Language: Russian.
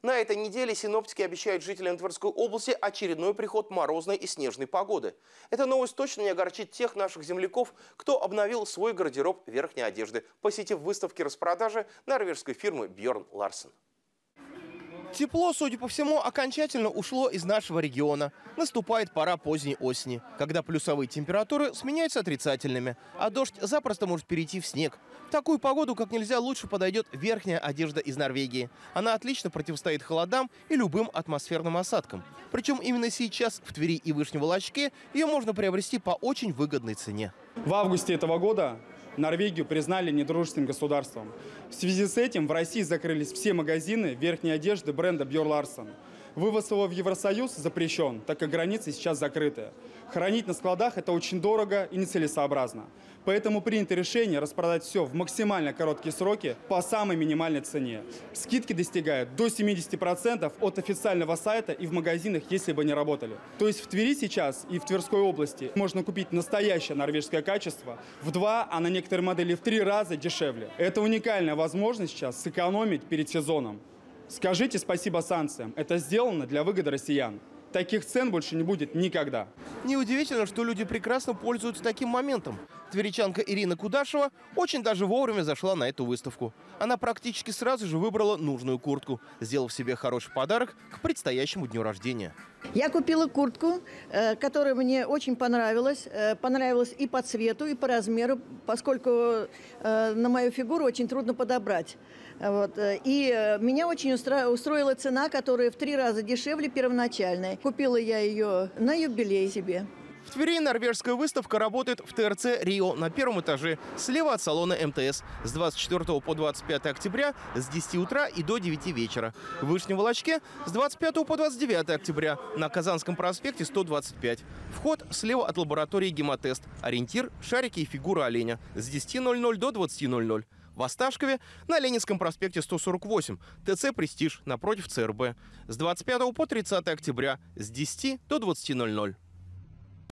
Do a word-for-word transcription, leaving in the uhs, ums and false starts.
На этой неделе синоптики обещают жителям Тверской области очередной приход морозной и снежной погоды. Эта новость точно не огорчит тех наших земляков, кто обновил свой гардероб верхней одежды, посетив выставки распродажи норвежской фирмы Бьорн Ларсен. Тепло, судя по всему, окончательно ушло из нашего региона. Наступает пора поздней осени, когда плюсовые температуры сменяются отрицательными, а дождь запросто может перейти в снег. В такую погоду как нельзя лучше подойдет верхняя одежда из Норвегии. Она отлично противостоит холодам и любым атмосферным осадкам. Причем именно сейчас в Твери и Вышнем Волочке ее можно приобрести по очень выгодной цене. В августе этого года Норвегию признали недружественным государством. В связи с этим в России закрылись все магазины верхней одежды бренда Бьорн Ларсен. Вывоз его в Евросоюз запрещен, так как границы сейчас закрыты. Хранить на складах это очень дорого и нецелесообразно. Поэтому принято решение распродать все в максимально короткие сроки по самой минимальной цене. Скидки достигают до семидесяти процентов от официального сайта и в магазинах, если бы не работали. То есть в Твери сейчас и в Тверской области можно купить настоящее норвежское качество в два, а на некоторые модели в три раза дешевле. Это уникальная возможность сейчас сэкономить перед сезоном. Скажите спасибо санкциям. Это сделано для выгоды россиян. Таких цен больше не будет никогда. Неудивительно, что люди прекрасно пользуются таким моментом. Тверичанка Ирина Кудашева очень даже вовремя зашла на эту выставку. Она практически сразу же выбрала нужную куртку, сделав себе хороший подарок к предстоящему дню рождения. Я купила куртку, которая мне очень понравилась. Понравилась и по цвету, и по размеру, поскольку на мою фигуру очень трудно подобрать. Вот. И меня очень устроила цена, которая в три раза дешевле первоначальной. Купила я ее на юбилей себе. В Твери норвежская выставка работает в ТРЦ «Рио» на первом этаже, слева от салона эм тэ эс, с двадцать четвёртого по двадцать пятое октября с десяти утра и до девяти вечера. В Вышнем Волочке с двадцать пятого по двадцать девятое октября на Казанском проспекте сто двадцать пять. Вход слева от лаборатории «Гемотест». Ориентир – шарики и фигура оленя с десяти ноль-ноль до двадцати ноль-ноль. В Осташкове на Ленинском проспекте сто сорок восемь, ТЦ «Престиж» напротив цэ эр бэ. С двадцать пятого по тридцатое октября с десяти до двадцати ноль-ноль.